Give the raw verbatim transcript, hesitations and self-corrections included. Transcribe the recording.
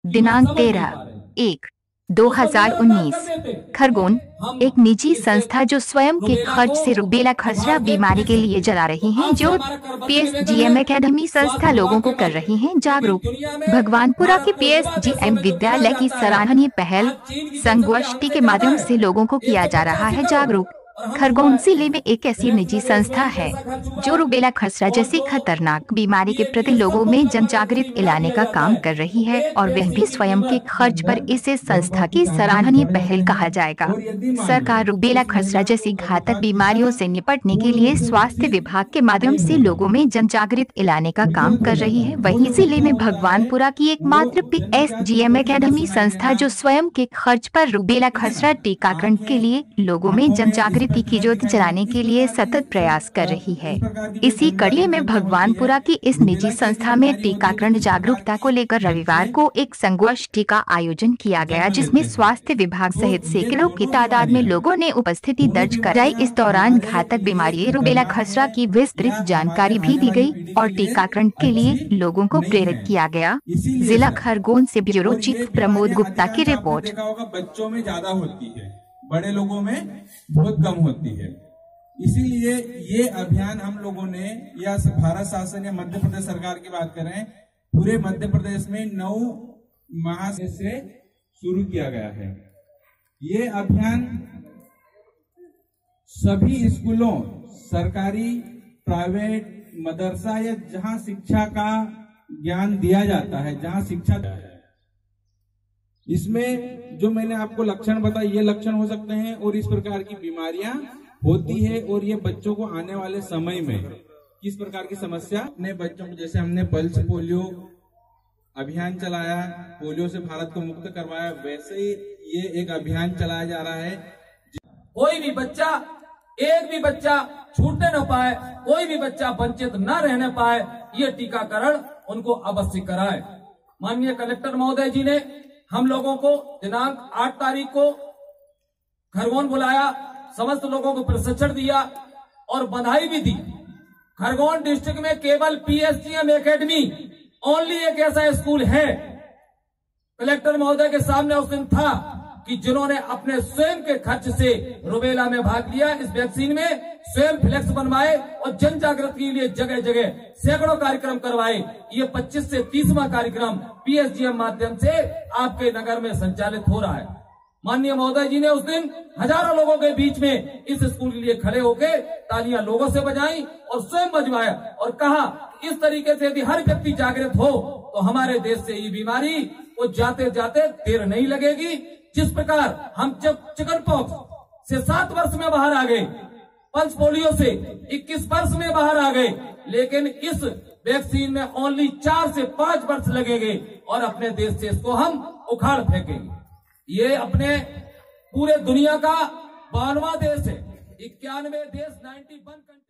दिनांक तेरह एक दो हजार उन्नीस। खरगोन, एक निजी संस्था जो स्वयं के खर्च से रूबेला खसरा बीमारी के लिए चला रही है, जो पीएसजीएम एकेडमी संस्था लोगों को कर रही है जागरूक। भगवानपुरा के पीएसजीएम विद्यालय की सराहनीय पहल संगोष्ठी के माध्यम से लोगों को किया जा रहा है जागरूक। खरगोन जिले में एक ऐसी निजी संस्था है जो रूबेला खसरा जैसी खतरनाक बीमारी के प्रति लोगों में जन जागृति लाने का काम कर रही है, और वह भी स्वयं के खर्च पर। इसे संस्था की सराहनीय पहल कहा जाएगा। सरकार रूबेला खसरा जैसी घातक बीमारियों से निपटने के लिए स्वास्थ्य विभाग के माध्यम से लोगों में जन जागृति लाने का काम कर रही है। वहीं जिले में भगवानपुरा की एकमात्र पीएसजीएम एकेडमी संस्था जो स्वयं के खर्च पर रूबेला खसरा टीकाकरण के लिए लोगों में जन जागृति की ज्योति जलाने के लिए सतत प्रयास कर रही है। इसी कड़ी में भगवानपुरा की इस निजी संस्था में टीकाकरण जागरूकता को लेकर रविवार को एक संगोष्ठी का आयोजन किया गया, जिसमें स्वास्थ्य विभाग सहित सैकड़ों की तादाद में लोगों ने उपस्थिति दर्ज कराई। इस दौरान घातक बीमारी रूबेला खसरा की विस्तृत जानकारी भी दी गई और टीकाकरण के लिए लोगों को प्रेरित किया गया। जिला खरगोन से ब्यूरो चीफ प्रमोद गुप्ता की रिपोर्ट। बच्चों में ज्यादा होती है, बड़े लोगों में बहुत कम होती है। इसीलिए ये अभियान हम लोगों ने, या भारत शासन या मध्य प्रदेश सरकार की बात करें, पूरे मध्य प्रदेश में नौ माह से शुरू किया गया है। ये अभियान सभी स्कूलों, सरकारी, प्राइवेट, मदरसा या जहां शिक्षा का ज्ञान दिया जाता है, जहां शिक्षा है, इसमें जो मैंने आपको लक्षण बताए, ये लक्षण हो सकते हैं और इस प्रकार की बीमारियां होती है। और ये बच्चों को आने वाले समय में किस प्रकार की समस्या, अपने बच्चों को, जैसे हमने पल्स पोलियो अभियान चलाया, पोलियो से भारत को मुक्त करवाया, वैसे ही ये एक अभियान चलाया जा रहा है। कोई भी बच्चा, एक भी बच्चा छूटने न पाए, कोई भी बच्चा वंचित न रहने पाए, ये टीकाकरण उनको अवश्य कराए। माननीय कलेक्टर महोदय जी ने हम लोगों को दिनांक आठ तारीख को खरगोन बुलाया, समस्त लोगों को प्रशिक्षण दिया और बधाई भी दी। खरगोन डिस्ट्रिक्ट में केवल पीएसजीएम एकेडमी ओनली एक ऐसा स्कूल है, कलेक्टर महोदय के सामने उस दिन था, कि जिन्होंने अपने स्वयं के खर्च से रूबेला में भाग लिया, इस वैक्सीन में स्वयं फ्लेक्स बनवाए और जन जागृति के लिए जगह जगह सैकड़ों कार्यक्रम करवाए। ये पच्चीस से तीसवां कार्यक्रम पीएसजीएम माध्यम से आपके नगर में संचालित हो रहा है। माननीय महोदय जी ने उस दिन हजारों लोगों के बीच में इस स्कूल के लिए खड़े होकर तालियां लोगों से बजाई और स्वयं बजवाया और कहा, इस तरीके से यदि हर व्यक्ति जागृत हो तो हमारे देश से ये बीमारी वो जाते जाते देर नहीं लगेगी। जिस प्रकार हम जब चिकन पॉक्स से सात वर्ष में बाहर आ गए, पल्स पोलियो से इक्कीस वर्ष में बाहर आ गए, लेकिन इस वैक्सीन में ओनली चार से पांच वर्ष लगेंगे और अपने देश से इसको हम उखाड़ फेंकेंगे। ये अपने पूरे दुनिया का बानवा देश है, इक्यानवे देश, नाइन्टी वन कंट्री।